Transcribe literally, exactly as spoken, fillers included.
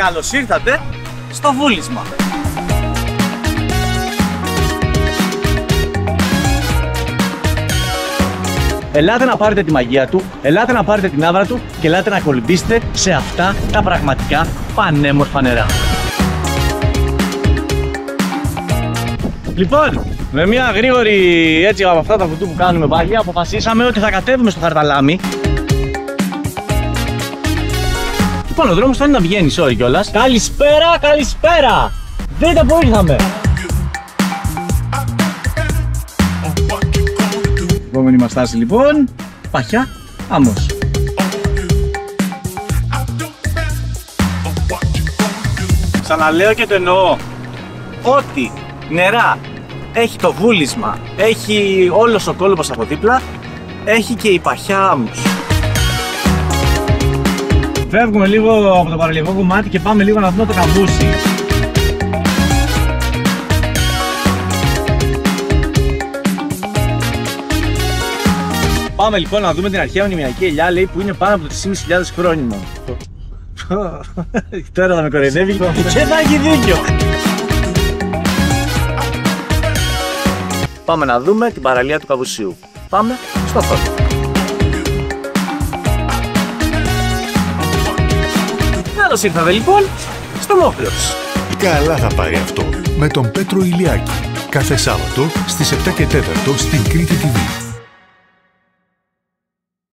καλώς ήρθατε στο βούλισμα. Ελάτε να πάρετε τη μαγεία του, ελάτε να πάρετε την άβρα του και ελάτε να κολυμπήσετε σε αυτά τα πραγματικά πανέμορφα νερά. Λοιπόν, με μια γρήγορη έτσι από αυτά τα κουτού που κάνουμε πάλι, αποφασίσαμε ότι θα κατέβουμε στο χαρταλάμι. Λοιπόν, ο δρόμος θα είναι να βγαίνει, sorry κιόλας. Καλησπέρα, καλησπέρα! Δείτε που ήρθαμε! Επόμενη μας στάση λοιπόν, Παχιά, Άμμος. Ξαναλέω και το εννοώ, ότι νερά έχει το βούλισμα, έχει όλος ο κόλπος από δίπλα, έχει και η Παχιά Άμμος. Φεύγουμε λίγο από το παραλιακό κομμάτι και πάμε λίγο να δούμε το καμπούσι. Πάμε λοιπόν να δούμε την αρχαία μνημειακή ελιά, λέει, που είναι πάνω από τρεις χιλιάδες πεντακόσιες χρόνια. Τώρα θα με κοροϊδεύει και θα έχει δίκιο. Πάμε να δούμε την παραλία του Καβουσίου. Πάμε στο φως. Καλώς ήρθατε λοιπόν στο Μόχλος. Καλά θα πάει αυτό με τον Πέτρο Ηλιάκη. Κάθε Σάββατο στις επτά και τέσσερα στην Κρήτη τι βι.